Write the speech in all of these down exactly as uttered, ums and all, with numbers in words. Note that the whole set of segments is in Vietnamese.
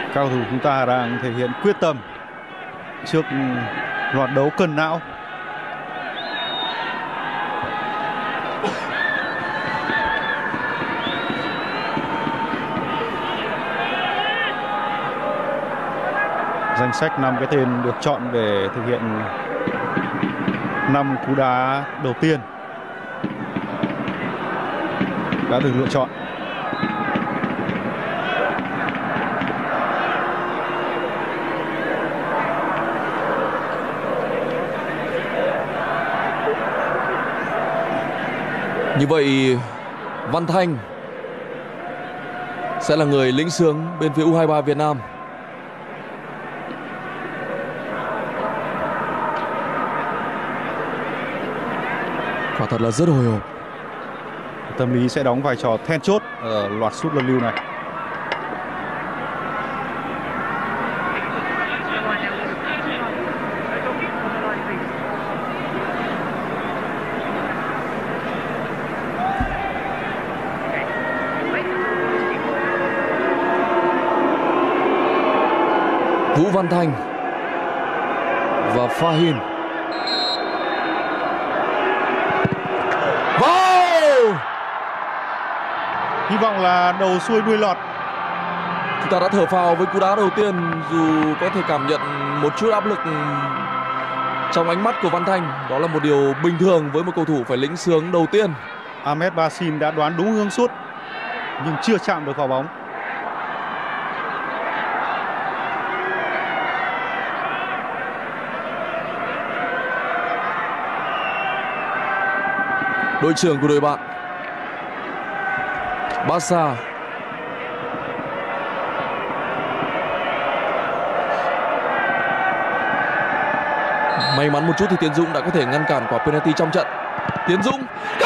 Các cầu thủ chúng ta đang thể hiện quyết tâm trước loạt đấu cân não. Danh sách năm cái tên được chọn để thực hiện năm cú đá đầu tiên đã được lựa chọn. Như vậy Văn Thanh sẽ là người lĩnh xướng bên phía U hai ba Việt Nam. Quả thật là rất hồi hộp. Tâm lý sẽ đóng vai trò then chốt ở loạt sút luân lưu này. Vũ Văn Thanh và Fahin. Wow! Hy vọng là đầu xuôi đuôi lọt. Chúng ta đã thở phào với cú đá đầu tiên, dù có thể cảm nhận một chút áp lực trong ánh mắt của Văn Thanh. Đó là một điều bình thường với một cầu thủ phải lĩnh xướng đầu tiên. Ahmed Basin đã đoán đúng hướng sút nhưng chưa chạm được vào bóng. Đội trưởng của đội bạn Barca may mắn một chút thì Tiến Dũng đã có thể ngăn cản quả penalty trong trận. Tiến Dũng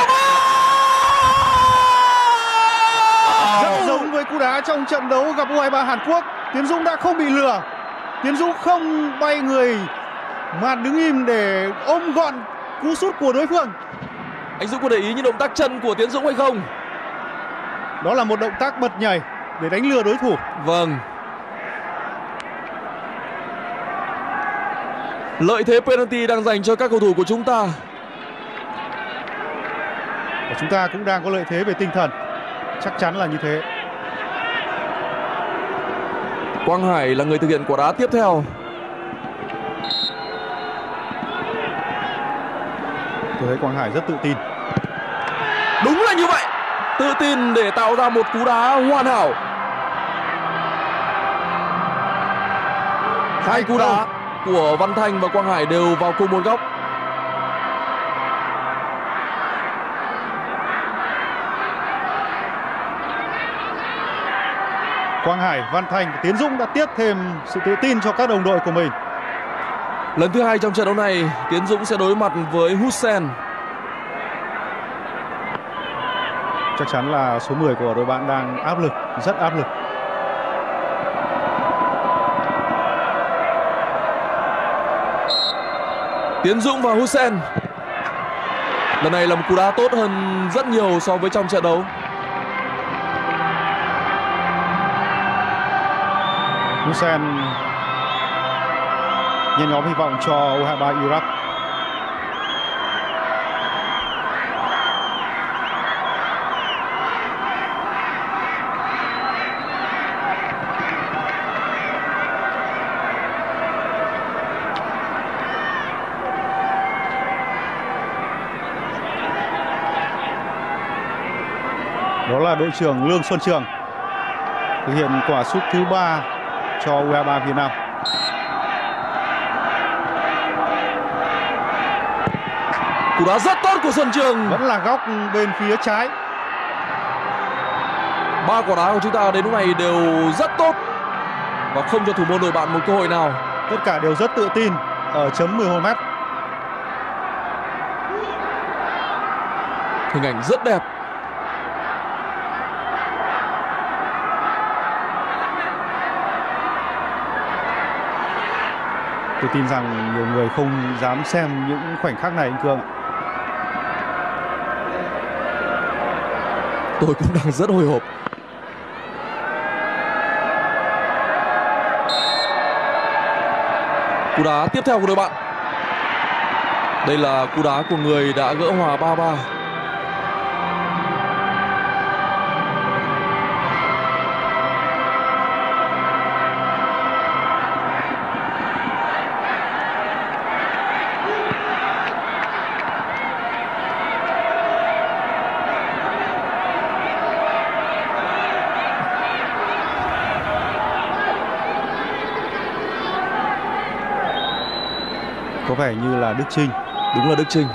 rất giống với cú đá trong trận đấu gặp U hai ba Hàn Quốc. Tiến Dũng đã không bị lừa. Tiến Dũng không bay người mà đứng im để ôm gọn cú sút của đối phương. Anh Dũng có để ý những động tác chân của Tiến Dũng hay không? Đó là một động tác bật nhảy để đánh lừa đối thủ. Vâng. Lợi thế penalty đang dành cho các cầu thủ của chúng ta. Và chúng ta cũng đang có lợi thế về tinh thần. Chắc chắn là như thế. Quang Hải là người thực hiện quả đá tiếp theo. Tôi thấy Quang Hải rất tự tin. Đúng là như vậy. Tự tin để tạo ra một cú đá hoàn hảo. Hai cú đá của Văn Thanh và Quang Hải đều vào cùng một góc. Quang Hải, Văn Thanh và Tiến Dũng đã tiếp thêm sự tự tin cho các đồng đội của mình. Lần thứ hai trong trận đấu này, Tiến Dũng sẽ đối mặt với Hussein. Chắc chắn là số mười của đội bạn đang áp lực, rất áp lực. Tiến Dũng và Hussein. Lần này là một cú đá tốt hơn rất nhiều so với trong trận đấu. Hussein nhen nhóm hy vọng cho U hai ba Iraq. Đó là đội trưởng Lương Xuân Trường thực hiện quả sút thứ ba cho U hai ba Việt Nam. Cú đá rất tốt của Xuân Trường. Vẫn là góc bên phía trái. Ba quả đá của chúng ta đến lúc này đều rất tốt và không cho thủ môn đội bạn một cơ hội nào. Tất cả đều rất tự tin ở chấm mười một mét. Hình ảnh rất đẹp. Tôi tin rằng nhiều người không dám xem những khoảnh khắc này anh Cương ạ. Tôi cũng đang rất hồi hộp. Cú đá tiếp theo của đội bạn. Đây là cú đá của người đã gỡ hòa ba ba. Có vẻ như là Đức Chinh. Đúng là Đức Chinh.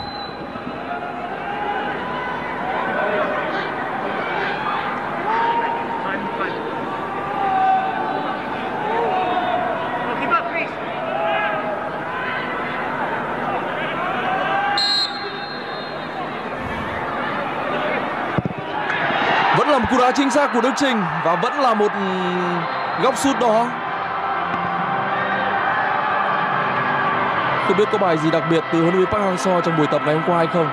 Vẫn là một cú đá chính xác của Đức Chinh và vẫn là một góc sút đó. Không biết có bài gì đặc biệt từ huấn luyện viên Park Hang-seo trong buổi tập ngày hôm qua hay không.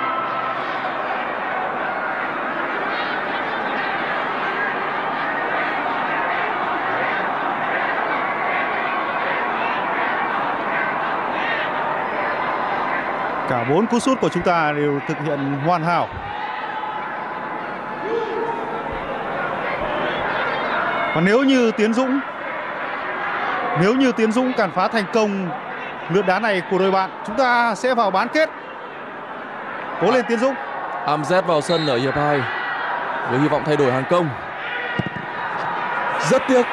Cả bốn cú sút của chúng ta đều thực hiện hoàn hảo. Và nếu như Tiến Dũng Nếu như Tiến Dũng cản phá thành công lượt đá này của đội bạn, chúng ta sẽ vào bán kết. Cố lên Tiến Dũng. Amzet vào sân ở hiệp hai với hy vọng thay đổi hàng công. Rất tiếc.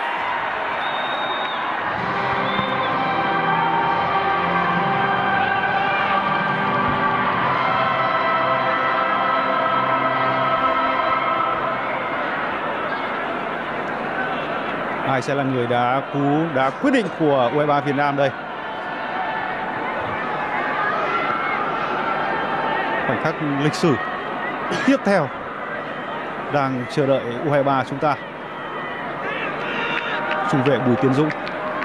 Ai sẽ là người đá cú đá quyết định của u hai ba Việt Nam đây? Khoảnh khắc lịch sử tiếp theo đang chờ đợi u hai ba chúng ta. Trung vệ Bùi Tiến Dũng.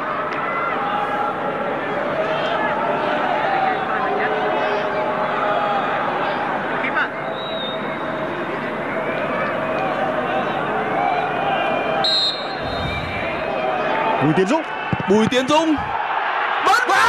Bùi Tiến Dũng. Bùi Tiến Dũng bắn vào.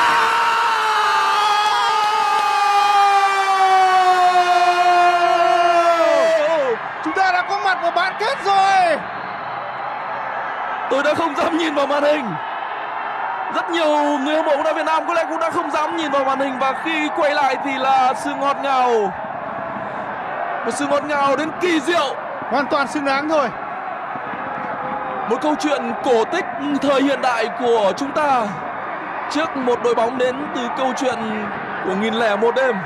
Chúng ta đã có mặt ở bán kết rồi. Tôi đã không dám nhìn vào màn hình. Rất nhiều người hâm mộ bóng đá Việt Nam có lẽ cũng đã không dám nhìn vào màn hình, và khi quay lại thì là sự ngọt ngào, một sự ngọt ngào đến kỳ diệu, hoàn toàn xứng đáng thôi. Một câu chuyện cổ tích thời hiện đại của chúng ta trước một đội bóng đến từ câu chuyện của nghìn lẻ một đêm.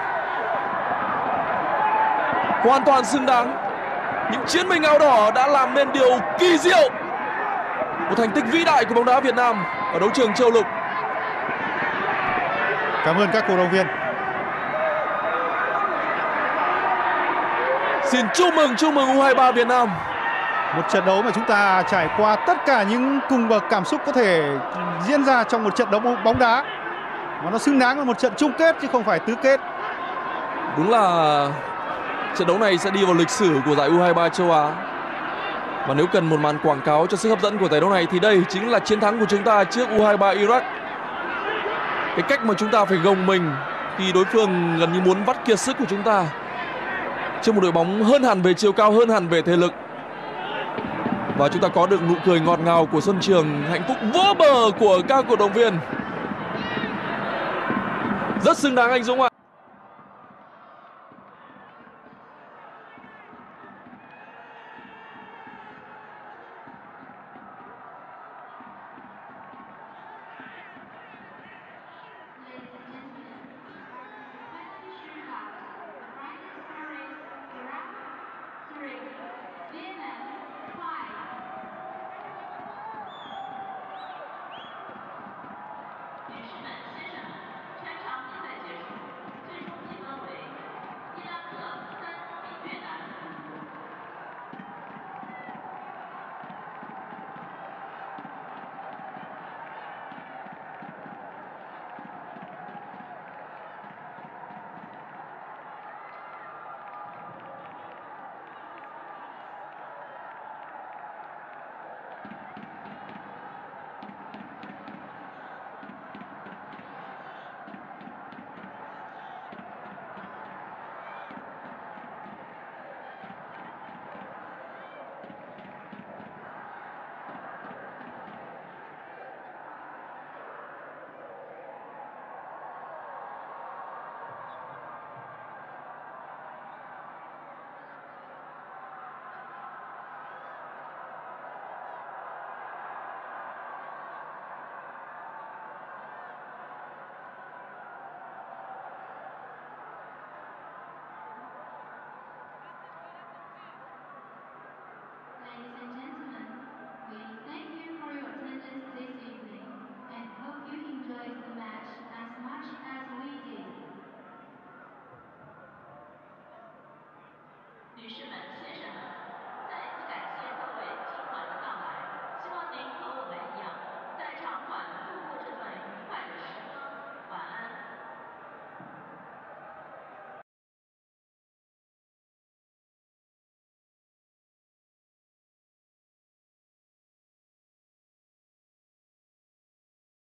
Hoàn toàn xứng đáng. Những chiến binh áo đỏ đã làm nên điều kỳ diệu, một thành tích vĩ đại của bóng đá Việt Nam ở đấu trường châu lục. Cảm ơn các cổ động viên. Xin chúc mừng, chúc mừng u hai ba Việt Nam. Một trận đấu mà chúng ta trải qua tất cả những cung bậc cảm xúc có thể diễn ra trong một trận đấu bóng đá, mà nó xứng đáng là một trận chung kết chứ không phải tứ kết. Đúng là trận đấu này sẽ đi vào lịch sử của giải u hai ba châu Á. Và nếu cần một màn quảng cáo cho sức hấp dẫn của giải đấu này thì đây chính là chiến thắng của chúng ta trước u hai ba Iraq. Cái cách mà chúng ta phải gồng mình khi đối phương gần như muốn vắt kiệt sức của chúng ta trước một đội bóng hơn hẳn về chiều cao, hơn hẳn về thể lực. Và chúng ta có được nụ cười ngọt ngào của sân trường, hạnh phúc vô bờ của các cổ động viên. Rất xứng đáng anh Dũng ạ.